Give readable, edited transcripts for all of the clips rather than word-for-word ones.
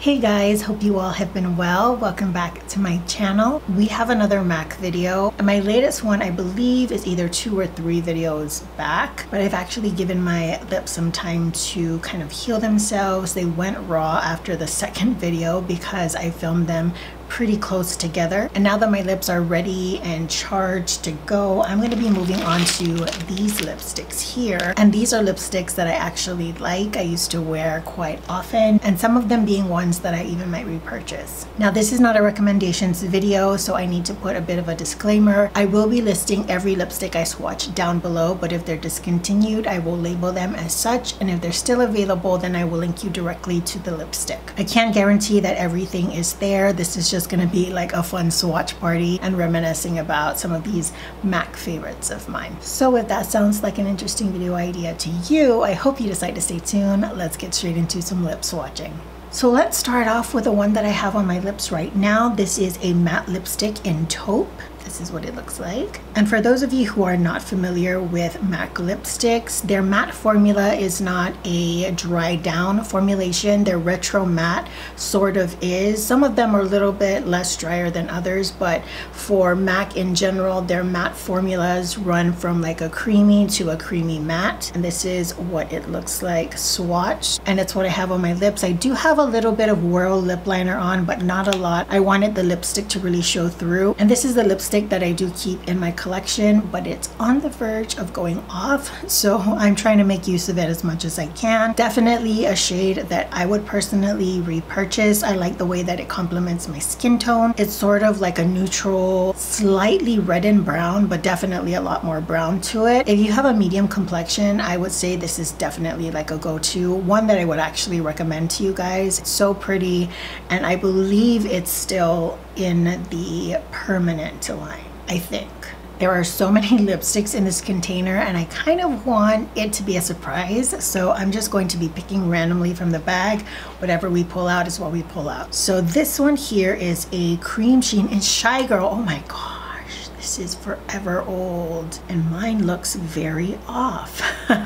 Hey guys, hope you all have been well. Welcome back to my channel. We have another MAC video. And my latest one, I believe, is either 2 or 3 videos back, but I've actually given my lips some time to kind of heal themselves. They went raw after the second video because I filmed them pretty close together, and now that my lips are ready and charged to go, I'm going to be moving on to these lipsticks here. And these are lipsticks that I actually like. I used to wear quite often, and some of them being ones that I even might repurchase. Now this is not a recommendations video, so I need to put a bit of a disclaimer. I will be listing every lipstick I swatch down below, but if they're discontinued, I will label them as such, and if they're still available, then I will link you directly to the lipstick. I can't guarantee that everything is there. This is just gonna be like a fun swatch party and reminiscing about some of these MAC favorites of mine. So if that sounds like an interesting video idea to you, I hope you decide to stay tuned. Let's get straight into some lip swatching. So let's start off with the one that I have on my lips right now. This is a matte lipstick in taupe. This is what it looks like. And for those of you who are not familiar with MAC lipsticks, their matte formula is not a dry down formulation. Their retro matte sort of is. Some of them are a little bit less drier than others, but for MAC in general, their matte formulas run from like a creamy to a creamy matte. And this is what it looks like swatched. And it's what I have on my lips. I do have a little bit of Whirl lip liner on, but not a lot. I wanted the lipstick to really show through. And this is the lipstick that I do keep in my collection, but it's on the verge of going off, so I'm trying to make use of it as much as I can. Definitely a shade that I would personally repurchase. I like the way that it complements my skin tone. It's sort of like a neutral, slightly red and brown, but definitely a lot more brown to it. If you have a medium complexion, I would say this is definitely like a go-to, one that I would actually recommend to you guys. It's so pretty, and I believe it's still in the permanent line, I think. There are so many lipsticks in this container, and I kind of want it to be a surprise, so I'm just going to be picking randomly from the bag. Whatever we pull out is what we pull out. So this one here is a cream sheen in Shy Girl. Oh my god, this is forever old, and mine looks very off.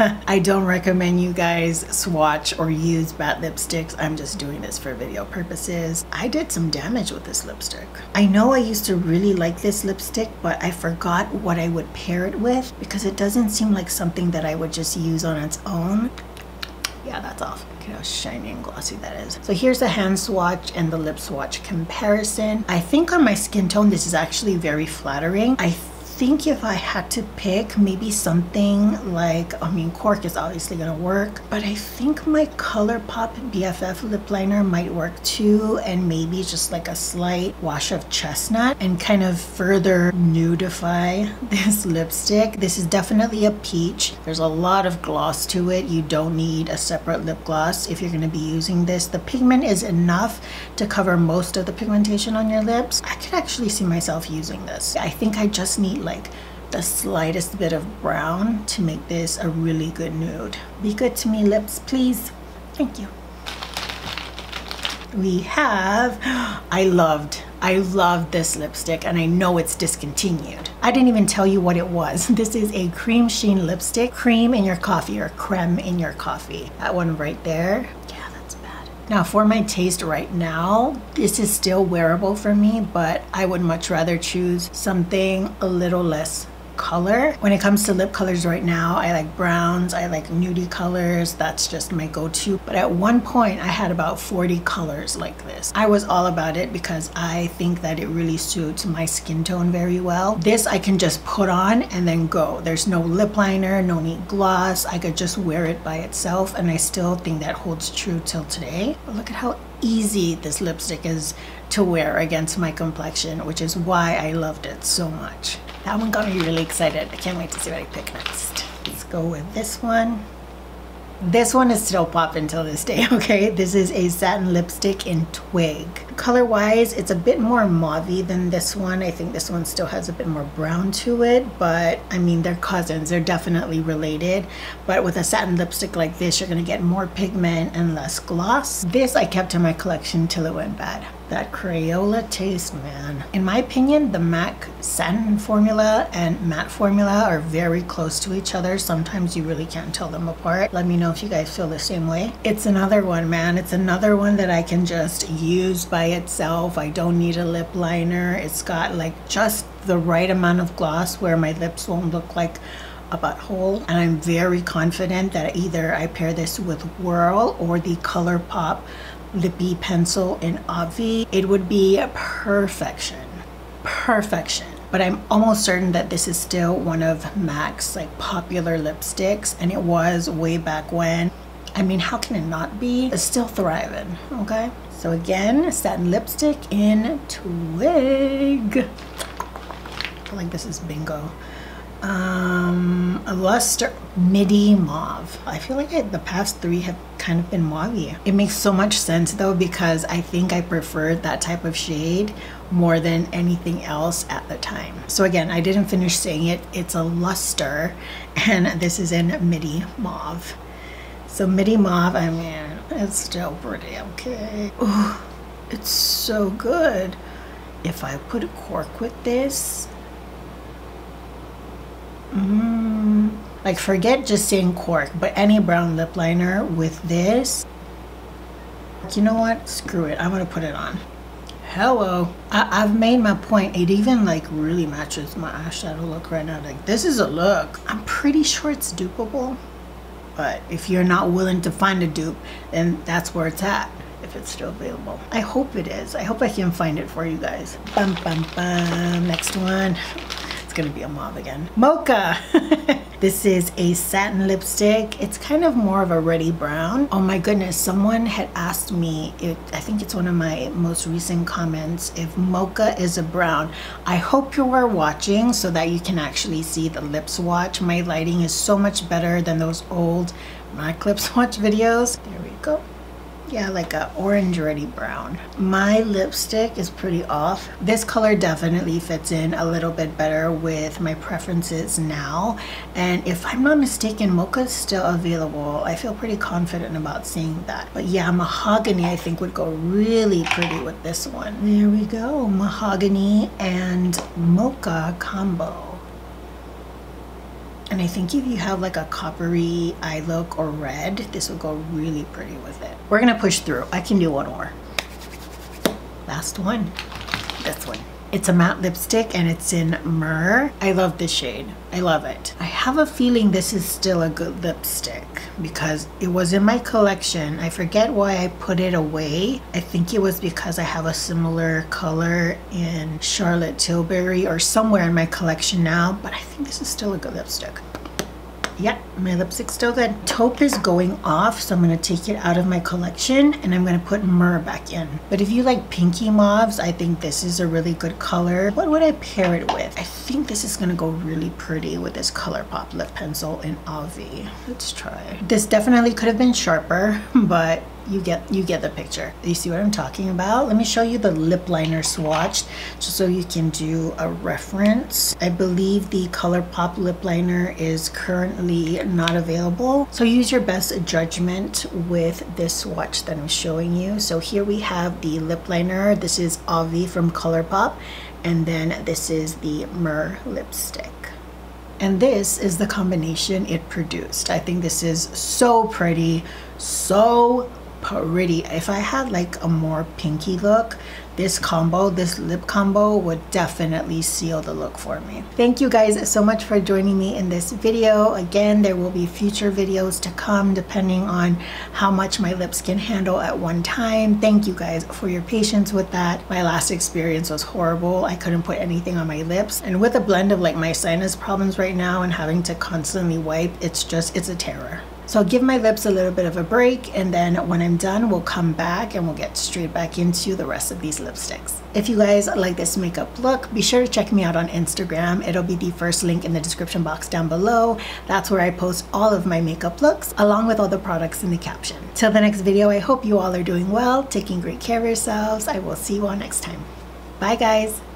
I don't recommend you guys swatch or use matte lipsticks. I'm just doing this for video purposes. I did some damage with this lipstick. I know I used to really like this lipstick, but I forgot what I would pair it with because it doesn't seem like something that I would just use on its own. Yeah, that's off. Look at how shiny and glossy that is. So here's the hand swatch and the lip swatch comparison. I think on my skin tone, this is actually very flattering. I think if I had to pick maybe something like, I mean, Cork is obviously gonna work, but I think my ColourPop BFF lip liner might work too, and maybe just like a slight wash of chestnut and kind of further nudify this lipstick. This is definitely a peach. There's a lot of gloss to it. You don't need a separate lip gloss if you're gonna be using this. The pigment is enough to cover most of the pigmentation on your lips. I could actually see myself using this. I think I just need like the slightest bit of brown to make this a really good nude. Be good to me, lips, please. Thank you. We have, I loved this lipstick, and I know it's discontinued. I didn't even tell you what it was. This is a cream sheen lipstick. Cream in your coffee, or creme in your coffee. That one right there. Now for my taste right now, this is still wearable for me, but I would much rather choose something a little less color. When it comes to lip colors right now, I like browns, I like nudie colors. That's just my go-to. But at one point I had about 40 colors like this. I was all about it because I think that it really suits my skin tone very well. This I can just put on and then go. There's no lip liner, no need gloss. I could just wear it by itself, and I still think that holds true till today. But look at how easy this lipstick is to wear against my complexion, which is why I loved it so much. That one got me really excited. I can't wait to see what I pick next. Let's go with this one. This one is still popping till this day, okay? This is a satin lipstick in Twig. Color-wise, it's a bit more mauvey than this one. I think this one still has a bit more brown to it, but I mean, they're cousins. They're definitely related. But with a satin lipstick like this, you're gonna get more pigment and less gloss. This I kept in my collection till it went bad. That Crayola taste, man. In my opinion, the MAC satin formula and matte formula are very close to each other. Sometimes you really can't tell them apart. Let me know if you guys feel the same way. It's another one, man. It's another one that I can just use by itself. I don't need a lip liner. It's got like just the right amount of gloss where my lips won't look like a butthole. And I'm very confident that either I pair this with Whirl or the ColourPop Lippy Pencil in Obvi. It would be perfection. Perfection. But I'm almost certain that this is still one of MAC's like popular lipsticks, and it was way back when. I mean, how can it not be? It's still thriving, okay? So again, satin lipstick in Twig. I feel like this is bingo. A Luster Midi Mauve. I feel like the past three have kind of been mauve-y. It makes so much sense though, because I think I preferred that type of shade more than anything else at the time. So again, I didn't finish saying it. It's a Luster, and this is in Midi Mauve. So Midi Mauve, I mean, it's still pretty okay. Ooh, it's so good. If I put a cork with this, like forget just saying cork, but any brown lip liner with this, you know what, screw it, I'm gonna put it on. Hello. I've made my point. It even like really matches my eyeshadow look right now. Like this is a look. I'm pretty sure it's dupeable, but if you're not willing to find a dupe, then that's where it's at, if it's still available. I hope it is. I hope I can find it for you guys. Bum, bum, bum. Next one. Gonna be a mauve again. Mocha. This is a satin lipstick. It's kind of more of a reddy brown. Oh my goodness, someone had asked me, I think it's one of my most recent comments, if mocha is a brown. I hope you were watching so that you can actually see the lip swatch. My lighting is so much better than those old MAC lip swatch videos. There we go. Yeah, like a orange reddy brown. My lipstick is pretty off. This color definitely fits in a little bit better with my preferences now. And if I'm not mistaken, mocha is still available. I feel pretty confident about seeing that. But yeah, mahogany I think would go really pretty with this one. There we go, mahogany and mocha combo. And I think if you have like a coppery eye look or red, this will go really pretty with it. We're gonna push through. I can do one more. Last one, this one. It's a matte lipstick and it's in Myrrh. I love this shade. I love it. I have a feeling this is still a good lipstick because it was in my collection. I forget why I put it away. I think it was because I have a similar color in Charlotte Tilbury or somewhere in my collection now, but I think this is still a good lipstick. Yep, my lipstick's still good. Taupe is going off, so I'm gonna take it out of my collection and I'm gonna put Myrrh back in. But if you like pinky mauves, I think this is a really good color. What would I pair it with? I think this is gonna go really pretty with this ColourPop lip pencil in Obvi. Let's try. This definitely could have been sharper, but you get the picture. You see what I'm talking about? Let me show you the lip liner swatch just so you can do a reference. I believe the ColourPop lip liner is currently not available, so use your best judgment with this swatch that I'm showing you. So here we have the lip liner. This is Obvi from ColourPop, and then this is the Myrrh lipstick. And this is the combination it produced. I think this is so pretty, so pretty. If I had like a more pinky look, this combo, this lip combo would definitely seal the look for me. Thank you guys so much for joining me in this video. Again, there will be future videos to come depending on how much my lips can handle at one time. Thank you guys for your patience with that. My last experience was horrible. I couldn't put anything on my lips, and with a blend of like my sinus problems right now and having to constantly wipe, it's a terror. So I'll give my lips a little bit of a break, and then when I'm done, we'll come back and we'll get straight back into the rest of these lipsticks. If you guys like this makeup look, be sure to check me out on Instagram. It'll be the first link in the description box down below. That's where I post all of my makeup looks, along with all the products in the caption. Till the next video, I hope you all are doing well, taking great care of yourselves. I will see you all next time. Bye guys.